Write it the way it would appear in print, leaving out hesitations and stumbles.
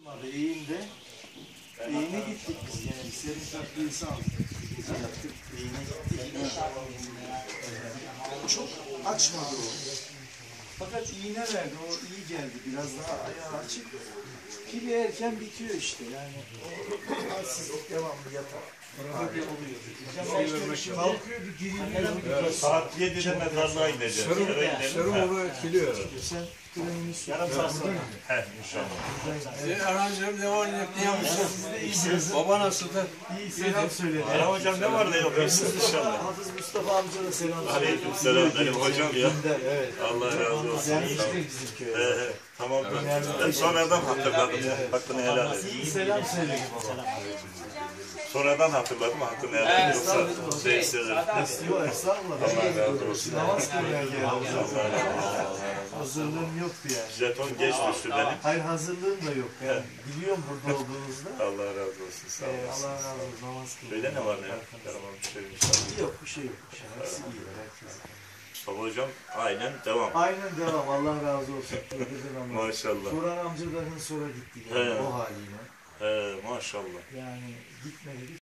Eğim'de, Eğim'e gittik biz yani. Serin takviyesi aldık. Gece yaptık, Eğim'e gittik. Çok açmadı o. Fakat iğne verdi, o iyi geldi. Biraz daha ayağı açık. Pili erken bitiyor işte yani. O halsizlik devamlı yatar. Hali oluyor. Kalkıyordu, giriliyor. Saat 7'de mezarlığa ineceğiz. Serum onu etkiliyor. Sen kremini sür. Yarım saat sonra. He inşallah. Aranjörüm ne var ne yapmışsın? Baba nasıldı? İyi selam söyle. Ara hocam ne var ne yok inşallah. Hafız Mustafa amca da selam söyle. Aleyküm selam benim hocam ya. Evet. Allah razı olsun. Yani işte bizim köye. Tamam ben sonradan hatırladım. Hakkını helal et. İyi selam söyle baba. Sonradan hatırladım hakkını helal et. Yoksa sever. Estağfurullah, estağfurullah. Allah razı olsun. Namaz kılmaya geldim. Allah razı olsun. Hazırlığım yoktu yani. Jeton geç düştü benim. Hayır hazırlığım da yok. Yani biliyorum burada olduğunuzda. Allah razı olsun. Sağ olasın. Allah razı olsun. Namaz kılmaya. Öyle ne var ne yok? Yaramam bir şey inşallah. Yok bir şey yok. Hepsi iyi. Herkes. Mustafa hocam aynen devam. Aynen devam. Allah razı olsun. Maşallah. Turan amcaların sonra gitti. Yani, o haliyle. Maşallah. Yani gitmedi.